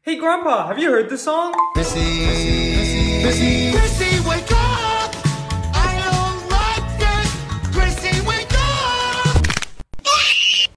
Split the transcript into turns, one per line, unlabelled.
Hey Grandpa, have you heard this song?
Chrissy, Chrissy, Chrissy, Chrissy.